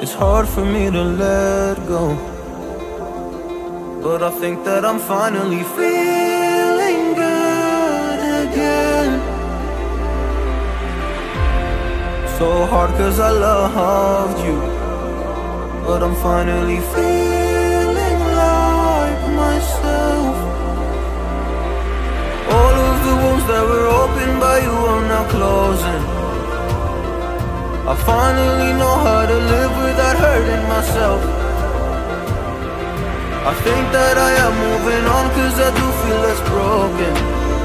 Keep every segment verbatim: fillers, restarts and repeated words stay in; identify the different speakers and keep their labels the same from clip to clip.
Speaker 1: It's hard for me to let go, but I think that I'm finally feeling good again. So hard cause I loved you, but I'm finally feeling like myself. All of the wounds that were opened by you are now closing. I finally know how to live without hurting myself. I think that I am moving on cause I do feel less broken.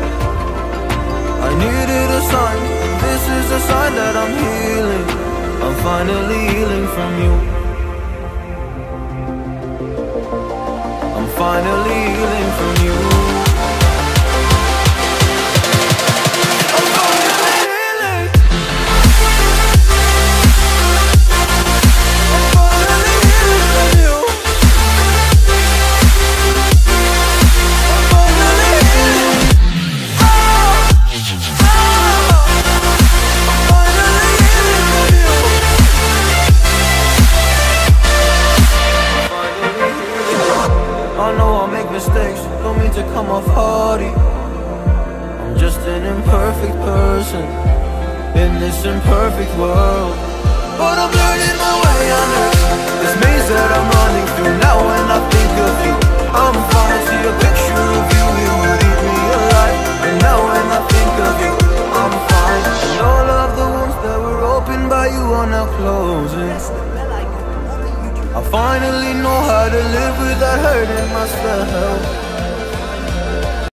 Speaker 1: I needed a sign, and this is a sign that I'm healing. I'm finally healing from you. I'm finally healing from you. Mistakes, don't mean to come off hardy. I'm just an imperfect person in this imperfect world, but I'm learning my way under this maze that I'm running through. Now when I think of you, I'm fine. See a picture of you, you would eat me alive. And now when I think of you, I'm fine. And all of the wounds that were opened by you are now closing. I finally know how to live without hurting myself.